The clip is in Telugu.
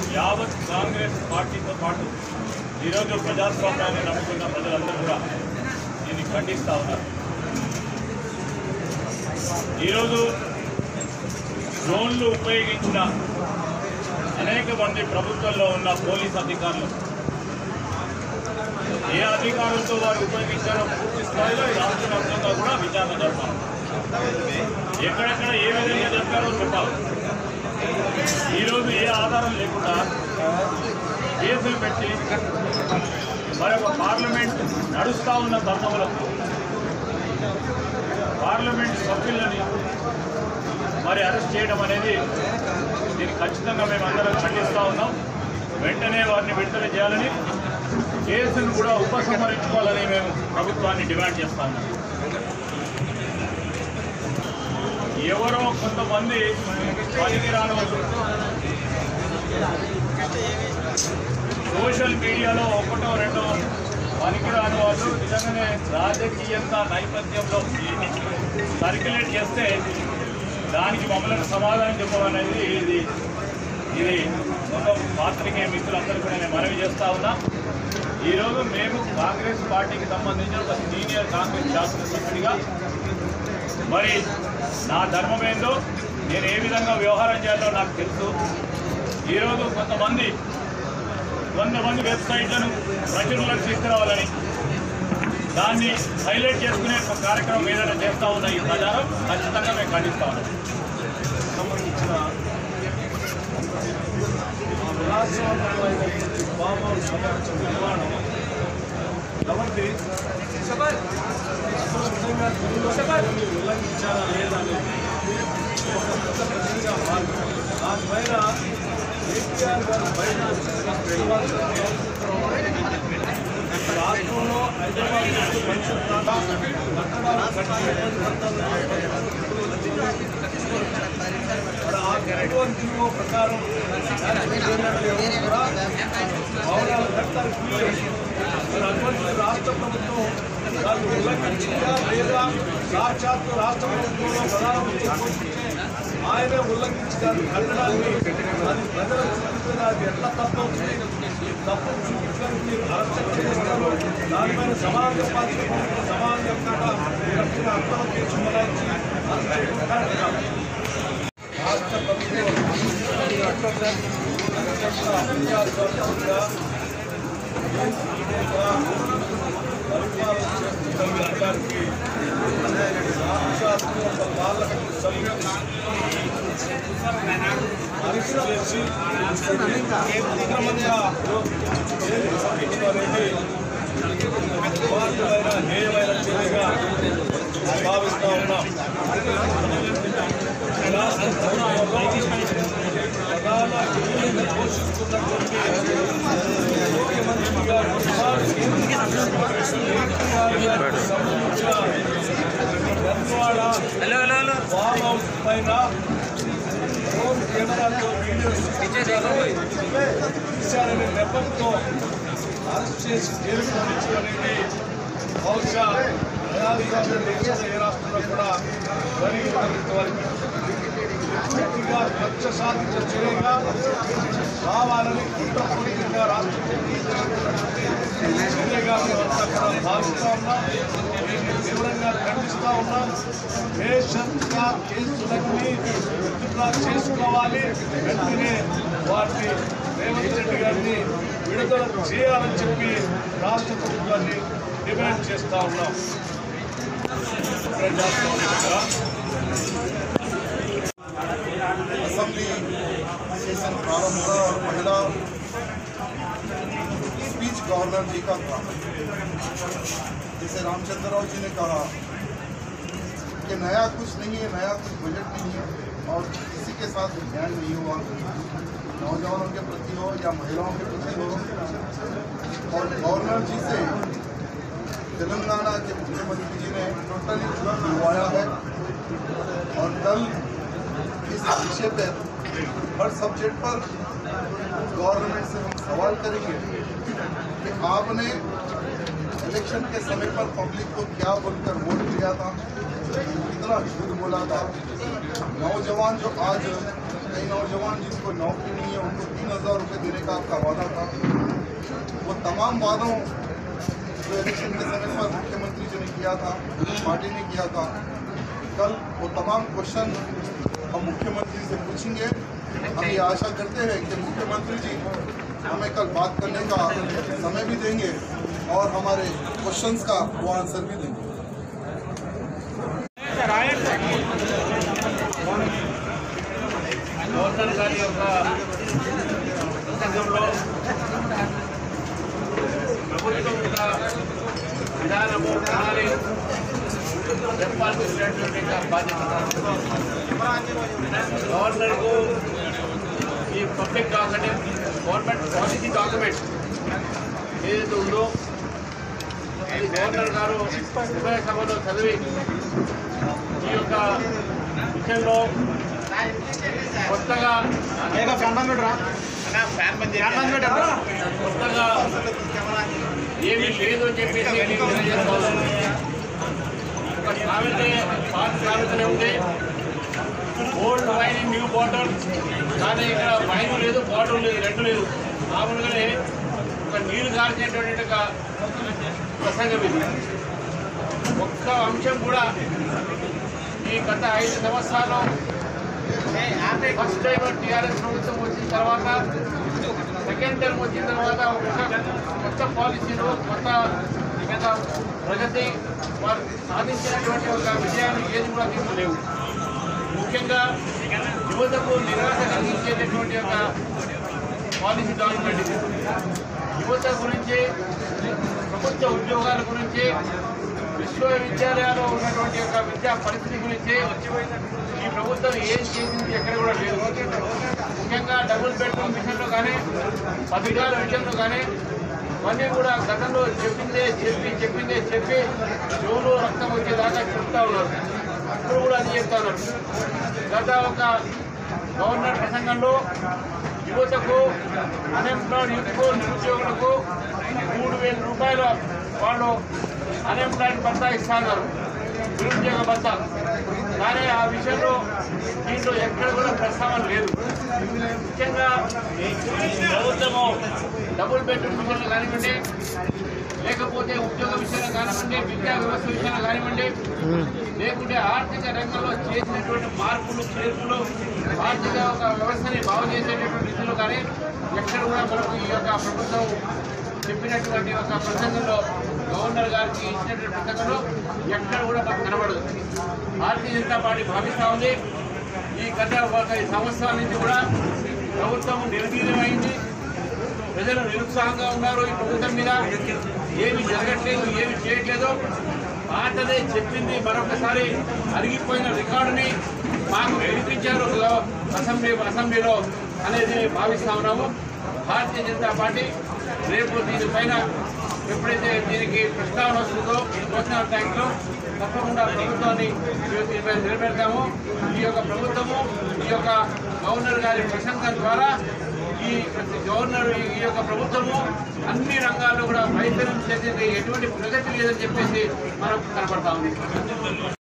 యావత్ కాంగ్రెస్ పార్టీతో పాటు ఈరోజు ప్రజాస్వామ్యాన్ని నమ్ముకున్న ప్రజలందరూ కూడా దీన్ని ఖండిస్తూ ఉన్నారు. ఈరోజు డ్రోన్లు ఉపయోగించిన అనేక మంది ప్రభుత్వంలో ఉన్న పోలీస్ అధికారులు ఏ అధికారులతో వారు ఉపయోగించారో పూర్తి స్థాయిలో ఈ రాష్ట్ర వ్యాప్తంగా కూడా విచారణ జరపాలి. ఎక్కడెక్కడ ఏ విధంగా చెప్పారో చెప్పాలి. ఈరోజు ఏ ఆధారం లేకుండా కేసులు పెట్టి మరొక పార్లమెంట్ నడుస్తూ ఉన్న తరుణంలో పార్లమెంట్ సభ్యులని మరి అరెస్ట్ చేయడం అనేది దీన్ని ఖచ్చితంగా మేమందరం ఖండిస్తూ ఉన్నాం. వెంటనే వారిని విడుదల చేయాలని, కేసును కూడా ఉపసంహరించుకోవాలని మేము ప్రభుత్వాన్ని డిమాండ్ చేస్తా ఉన్నాం. ఎవరో కొంతమంది పనికిరాని సోషల్ మీడియాలో ఒకటో రెండో పనికిరాని వాళ్ళు నిజంగానే రాజకీయంగా నేపథ్యంలో సర్క్యులేట్ చేస్తే దానికి మమ్మల్ని సమాధానం చెప్పమనేది ఇది ఒక పాత్రికేయ మిత్రులందరూ కూడా నేను మనవి చేస్తా ఉన్నా. ఈరోజు మేము కాంగ్రెస్ పార్టీకి సంబంధించిన ఒక సీనియర్ కాంగ్రెస్ శాసనసభ్యుడిగా మరి నా ధర్మం ఏందో, నేను ఏ విధంగా వ్యవహారం చేయాలో నాకు తెలుసు. ఈరోజు కొంతమంది వెబ్సైట్లను ప్రచురణలకు తీసుకురావాలని దాన్ని హైలైట్ చేసుకునే ఒక కార్యక్రమం ఏదైనా చేస్తూ ఉన్న ఈ ప్రచారం ఖచ్చితంగా మేము ఖండిస్తా ఉన్నాం. సంబంధించిన ఎవరిది ఉల్లంఘించాలా లేదా అనేది ఒక కొత్త ప్రశ్నగా మారింది. దానిపైన కేసీఆర్ గారు బయట రాష్ట్రంలో హైదరాబాద్ కట్టాలు ప్రకారం భవనాలు కట్టాలి. అటువంటి రాష్ట్ర ప్రభుత్వం దాన్ని ఉల్లంఘించిందా లేదా సాక్షాత్తు రాష్ట్ర ప్రభుత్వంలో ప్రధానమంత్రి ఆయనే ఉల్లంఘించి దాన్ని కట్టడాన్ని అది ప్రజల చూపించిన అది ఎట్లా తప్పవుతుంది, తప్పు చూపించడానికి మీరు అరెస్ట్ చేస్తారు. దానిపైన సమాజం చెప్పాల్సిన సమాజం చెప్పకుండా అర్థం కేసు మొదలైంచి రాష్ట్ర ప్రభుత్వం పరిపాలనకి సాక్షాత్తు ఒక పార్లమెంటు సభ్యులు అరెస్ట్ చేసి అక్రమంగా అనేది హేయమైన చర్యగా భావిస్తూ ఉన్నాం. ప్రధాన పోషిస్తున్నటువంటి ముఖ్యమంత్రి గారు ఫామ్ హౌస్ పైన డ్రోన్ కెమెరాతో వీడియోస్ తీశారనే నెపంతో అరెస్ట్ చేసి జైలుకు పంపించడానికి బహుశా ప్రజాస్వామ్యం దేశంలో ఏ రాష్ట్రంలో కూడా వరకు పూర్తిగా కక్ష సాధించ చర్యగా కావాలని కుట్రపూరితంగా రాష్ట్రపతి చర్యగా మేమంతా కూడా భావిస్తూ ఉన్నాం. తీవ్రంగా ఖండిస్తూ ఉన్నాం. దేశంగా కేసులన్నీ విత్డ్రా చేసుకోవాలి, వెంటనే వాటిని రేవంత్ రెడ్డి గారిని విడుదల చేయాలని చెప్పి రాష్ట్ర ప్రభుత్వాన్ని డిమాండ్ చేస్తూ ఉన్నాం. असेंबली सेशन प्रारंभ हुआ और पहला स्पीच गवर्नर जी का था। जैसे रामचंद्र राव जी ने कहा कि नया कुछ नहीं है, नया कुछ बजट नहीं है और किसी के साथ न्याय नहीं हुआ, नौजवानों के प्रति हो या महिलाओं के प्रति हो। और गवर्नर जी से तेलंगाना के मुख्यमंत्री जी ने टोटली दिलवाया है और कल इस विषय पर हर सब्जेक्ट पर गवर्नमेंट से हम सवाल करेंगे कि आपने इलेक्शन के समय पर पब्लिक को क्या बोलकर वोट दिया था, कितना झूठ बोला था। नौजवान जो आज कई नौजवान जिसको नौकरी नहीं है उनको 3,000 रुपये देने का आपका वादा था। वो तमाम वादों जो इलेक्शन के समय पर मुख्यमंत्री जी ने किया था, पार्टी ने किया था, कल वो तमाम क्वेश्चन हम मुख्यमंत्री से पूछेंगे। हम ये आशा करते हैं कि मुख्यमंत्री जी हमें कल बात करने का समय भी देंगे और हमारे क्वेश्चंस का वो आंसर भी देंगे। గవర్నర్ గారి యొక్క ప్రసంగంలో ప్రభుత్వం యొక్క విధానము ప్రణాళి చెప్పాల్సినటువంటి బాధ్యత గవర్నర్కు ఈ public document government policy document ఏదైతే ఉందో అది గవర్నర్ గారు ఉభయ సభలో చదివి ఈ యొక్క విషయంలో కొత్తగా ఏమీ లేదు అని చెప్పేసి తెలియజేసుకోవాలి. ఒక సామెత పాత సామెతనే ఉంది, old wine in new bottle. కానీ ఇక్కడ వైన్ లేదు, బాటిల్ లేదు, రెండు లేదు. మామూలుగానే ఒక నీరు కాల్చేటువంటి ఒక ప్రసంగం ఇది. ఒక్క అంశం కూడా ఈ గత 5 సంవత్సరాలు ఫస్ట్ టైం టీఆర్ఎస్ ప్రభుత్వం వచ్చిన తర్వాత, సెకండ్ టైం వచ్చిన తర్వాత కొత్త పాలసీలు, కొత్త ప్రగతి వారు సాధించినటువంటి ఒక విజయాన్ని ఏది కూడా తీసుకోలేవు. ముఖ్యంగా యువతకు నిరాశ కలిగించేటటువంటి ఒక పాలసీ డాక్యుమెంట్ ఇది. యువత గురించి, ప్రభుత్వ ఉద్యోగాల గురించి, విశ్వవిద్యాలయాల్లో ఉన్నటువంటి యొక్క విద్యా పరిస్థితి గురించి ఈ ప్రభుత్వం ఏం చేసింది ఎక్కడ కూడా లేదు. ముఖ్యంగా డబుల్ బెడ్రూమ్ విషయంలో కానీ, పథకాల విషయంలో కానీ ఇవన్నీ కూడా గతంలో చెప్పిందే చెప్పి చెవులు రక్తం వచ్చేదాకా చెప్తా ఉన్నారు. ఇప్పుడు కూడా అది చెప్తా ఉన్నారు. గత ఒక గవర్నర్ ప్రసంగంలో యువతకు, అన్ఎంప్లాయిడ్ యూత్కు, నిరుద్యోగులకు 3,000 రూపాయలు వాళ్ళు అన్ఎంప్లాయిడ్ భత్తా ఇస్తున్నారు, నిరుద్యోగ భత్తా. కానీ ఆ విషయంలో దీంట్లో ఎక్కడ కూడా ప్రస్తావన లేదు. ముఖ్యంగా ప్రభుత్వము డబుల్ బెడ్రూమ్ విషయంలో కానివ్వండి, లేకపోతే ఉద్యోగ విషయంలో కానివ్వండి, విద్యా వ్యవస్థ విషయంలో కానివ్వండి, లేకుంటే ఆర్థిక రంగంలో చేసినటువంటి మార్పులు, చేర్పులు, ఆర్థిక ఒక వ్యవస్థని బాగు చేసేటటువంటి విషయంలో కానీ ఎక్కడ కూడా మనకు ఈ యొక్క ప్రభుత్వం చెప్పినటువంటి ఒక ప్రసంగంలో, గవర్నర్ గారికి ఇచ్చినటువంటి ప్రసంగంలో ఎక్కడ కూడా మనకు కనబడదు. భారతీయ జనతా పార్టీ భావిస్తూ ఉంది, ఈ గత 1 సంవత్సరాల నుంచి కూడా ప్రభుత్వం నిర్వీర్యమైంది, ప్రజలు నిరుత్సాహంగా ఉన్నారు. ఈ ప్రభుత్వం మీద ఏమి జరగట్లేదు, ఏమి చేయట్లేదు. పాతదే చెప్పింది మరొకసారి అరిగిపోయిన రికార్డుని మాకు వినిపించారు అసెంబ్లీలో అనేది భావిస్తా ఉన్నాము. భారతీయ జనతా పార్టీ రేపు దీనిపైన ఎప్పుడైతే దీనికి ప్రస్తావన వస్తుందో క్వశ్చన్ టైంలో తప్పకుండా ప్రభుత్వాన్ని దీనిపై నిలబెడతాము. ఈ యొక్క ప్రభుత్వము, ఈ యొక్క గవర్నర్ గారి ప్రసంగం ద్వారా ఈ యొక్క ప్రభుత్వము అన్ని రంగాల్లో కూడా వైఫల్యం చేసేది, ఎటువంటి ప్రగతి లేదని చెప్పేసి మనకు కనపడతా ఉంది.